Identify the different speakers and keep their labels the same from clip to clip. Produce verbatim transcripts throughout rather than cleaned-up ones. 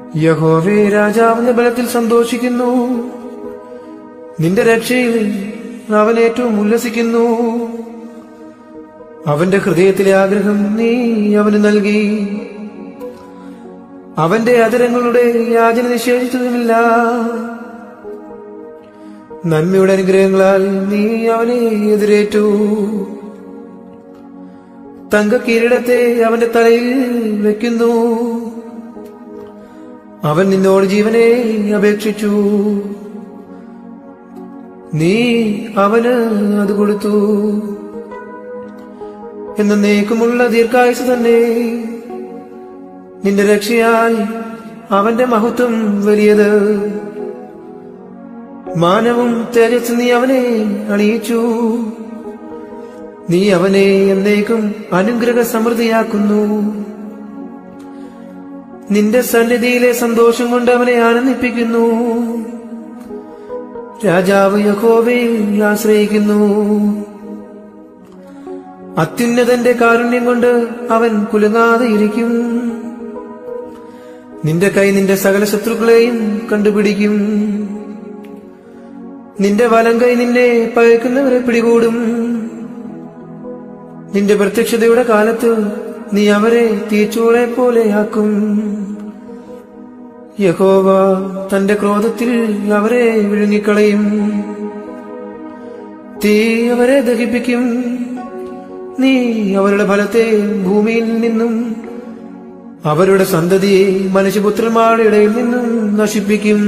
Speaker 1: യഹോവേ, രാജാവിന്റെ ബലത്തിൽ സന്തോഷിക്കുന്നു, നിന്റെ രക്ഷയിൽ അവൻ ഏറ്റവും ഉല്ലസിക്കുന്നു. അവന്റെ ഹൃദയത്തിലെ ആഗ്രഹം നീ അവന് നൽകി, അവന്റെ അധരങ്ങളുടെ യാചന നിഷേധിച്ചതുമില്ല. നന്മയുടെ അനുഗ്രഹങ്ങളാൽ നീ അവനെ എതിരേറ്റു, തങ്ക കിരീടത്തെ അവന്റെ തലയിൽ വെക്കുന്നു. അവൻ നിന്നോട് ജീവനെ അപേക്ഷിച്ചു, നീ അവന് അത് കൊടുത്തു. എന്നേക്കുമുള്ള ദീർഘായുസ് തന്നെ നിന്റെ രക്ഷയായി അവന്റെ മഹത്വം വലിയത്. മാനവും തേജസ് നീ അവനെ അണിയിച്ചു, നീ അവനെ എന്നേക്കും അനുഗ്രഹ സമൃദ്ധിയാക്കുന്നു. നിന്റെ സന്നിധിയിലെ സന്തോഷം കൊണ്ട് അവനെ ആനന്ദിപ്പിക്കുന്നു. രാജാവ് യഹോവയിൽ ആശ്രയിക്കുന്നു, അത്യുന്നതന്റെ കാരുണ്യം കൊണ്ട് അവൻ കുലുങ്ങാതെ ഇരിക്കും. നിന്റെ കൈ നിന്റെ സകല ശത്രുക്കളെയും കണ്ടുപിടിക്കും, നിന്റെ വലം കൈ നിന്നെ പകയ്ക്കുന്നവരെ പിടികൂടും. നിന്റെ പ്രത്യക്ഷതയുടെ കാലത്ത് നീ അവരെ തീച്ചൂളെ പോലെയാക്കും. യഹോവ തന്റെ ക്രോധത്തിൽ അവരെ വിഴുങ്ങിക്കളയും, തീ അവരെ ദഹിപ്പിക്കും. നീ അവരുടെ ഫലത്തെ ഭൂമിയിൽ നിന്നും അവരുടെ സന്തതിയെ മനുഷ്യപുത്രന്മാരുടെ ഇടയിൽ നിന്നും നശിപ്പിക്കും.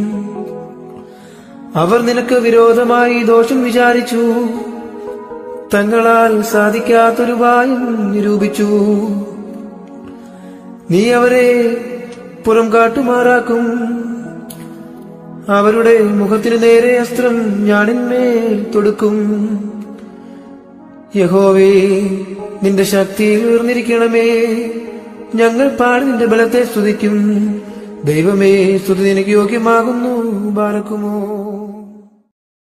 Speaker 1: അവർ നിനക്ക് വിരോധമായി ദോഷം വിചാരിച്ചു, തങ്ങളാൽ സാധിക്കാത്തൊരു ഉപായം നിരൂപിച്ചു. നീ അവരെ പുറം കാട്ടുമാറാക്കും, അവരുടെ മുഖത്തിനു നേരെ അസ്ത്രം ഞാണിന്മേൽ തൊടുക്കും. യഹോവേ, നിന്റെ ശക്തി ഉയർന്നിരിക്കണമേ, ഞങ്ങൾ പാടി നിന്റെ ബലത്തെ സ്തുതിക്കും. ദൈവമേ, സ്തുതി നിനക്ക് യോഗ്യമാകുന്നു. ബാരക്കുമോ.